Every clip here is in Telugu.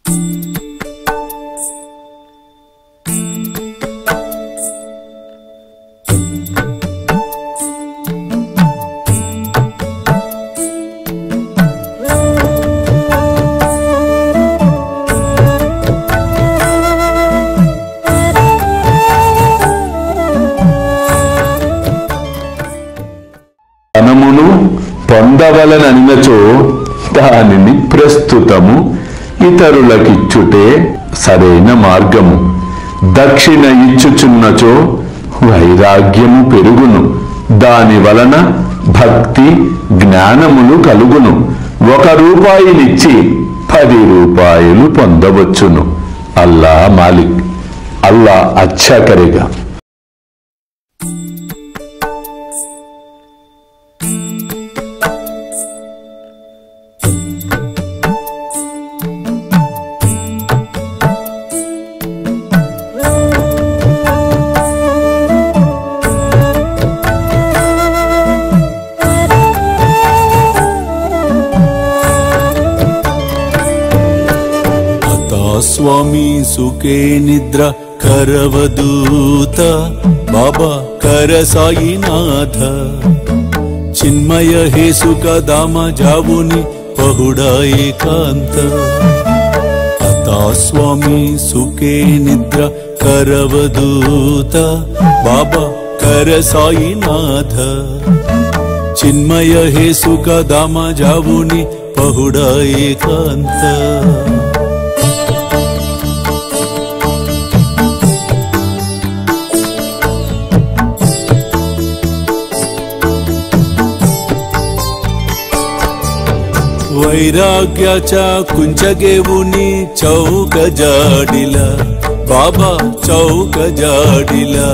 పొందవలననినచో దానిని ప్రస్తుతము ఇతరులకిచ్చుటే సరైన మార్గము. దక్షిణ ఇచ్చుచున్నచో వైరాగ్యము పెరుగును. దాని వలన భక్తి జ్ఞానములు కలుగును. 1 రూపాయినిచ్చి 10 రూపాయలు పొందవచ్చును. అల్లా మాలిక్. అల్లా అచ్చా కరేగా. స్వామి సుఖే నిద్ర కరవదూత బాబా కర సాయినాథ చిన్మయ హే సుఖ దామ జావుని పహుడా ఏకాంత. అతా స్వామి సుఖే నిద్ర కరవదూత బాబా కర సాయినాథ చిన్మయ హే సుఖ దామ జావుని పహుడా ఏకాంత. वैराग्याच्या कुंचगेवुनी चौक जाडिला बाबा चौक जाडिला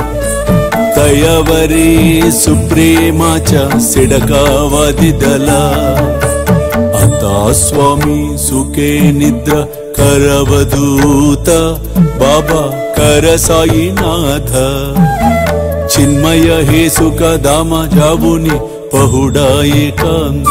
तयावरी सुप्रेमाच्या सिडकावादिदला. आता स्वामी सुखे निद्र करवदूत बाबा कर साईनाथ चिन्मय हे सुख धाम जावुनी पहुडा एकांत.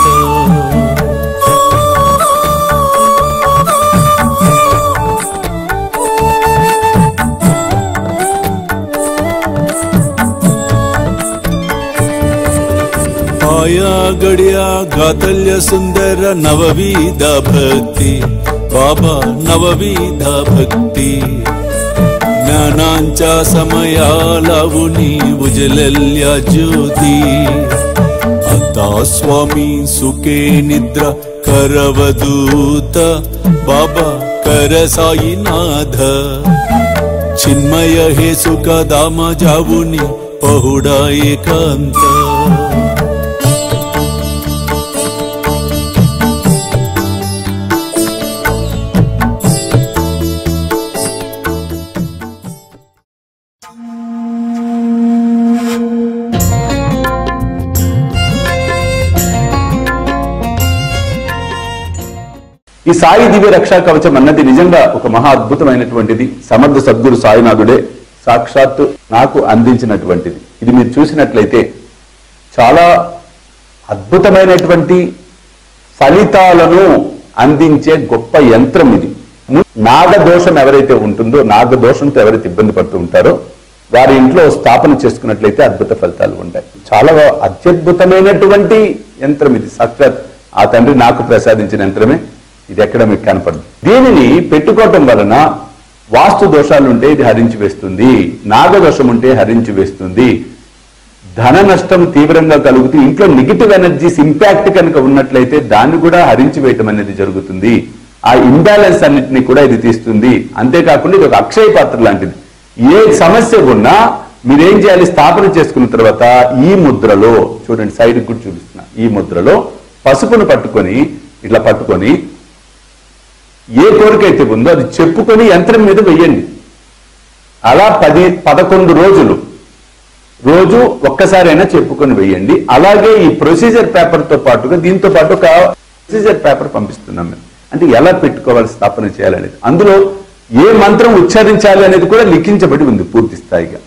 आया गड्या गातल्य सुंदर नवविध भक्ति बाबा नवविध भक्ति ज्ञानांच्या समयालावुनी उजलल्या ज्योती. आता स्वामी सुखे निद्रा करवदूत बाबा कर साईनाथ चिन्मय हे सुख धाम जावुनी पहुडा एकांत. ఈ సాయి దివ్య రక్షా కవచం అన్నది నిజంగా ఒక మహా అద్భుతమైనటువంటిది. సమర్థ సద్గురు సాయినాథుడే సాక్షాత్తు నాకు అందించినటువంటిది. ఇది మీరు చూసినట్లయితే చాలా అద్భుతమైనటువంటి ఫలితాలను అందించే గొప్ప యంత్రం ఇది. నాగదోషం ఎవరైతే ఉంటుందో, నాగదోషంతో ఎవరైతే ఇబ్బంది పడుతూ ఉంటారో వారి ఇంట్లో స్థాపన చేసుకున్నట్లయితే అద్భుత ఫలితాలు ఉంటాయి. చాలా అత్యద్భుతమైనటువంటి యంత్రం ఇది. సాక్షాత్ ఆ తండ్రి నాకు ప్రసాదించిన యంత్రమే ఇది. ఎక్కడ మీకు కనపడదు. దీనిని పెట్టుకోవటం వలన వాస్తు దోషాలుంటే ఇది హరించి వేస్తుంది, నాగదోషం ఉంటే హరించి వేస్తుంది, ధన నష్టం తీవ్రంగా కలుగుతూ ఇంట్లో నెగిటివ్ ఎనర్జీస్ ఇంపాక్ట్ కనుక ఉన్నట్లయితే దాన్ని కూడా హరించి వేయటం అనేది జరుగుతుంది. ఆ ఇంబ్యాలెన్స్ అన్నింటినీ కూడా ఇది తీస్తుంది. అంతేకాకుండా ఇది ఒక అక్షయ పాత్ర లాంటిది. ఏ సమస్య ఉన్నా మీరేం చేయాలి, స్థాపన చేసుకున్న తర్వాత ఈ ముద్రలో చూడండి, సైడ్ కూడా చూపిస్తున్నా, ఈ ముద్రలో పసుపును పట్టుకొని ఇట్లా పట్టుకొని ఏ కోరికైతే ఉందో అది చెప్పుకొని యంత్రం మీద వెయ్యండి. అలా 10-11 రోజులు రోజు ఒక్కసారైనా చెప్పుకొని వెయ్యండి. అలాగే ఈ ప్రొసీజర్ పేపర్తో పాటుగా దీంతో పాటు ఒక ప్రొసీజర్ పేపర్ పంపిస్తున్నాం మేము. అంటే ఎలా పెట్టుకోవాలి, స్థాపన చేయాలనేది, అందులో ఏ మంత్రం ఉచ్చరించాలి అనేది కూడా లిఖించబడి ఉంది పూర్తి స్థాయిగా.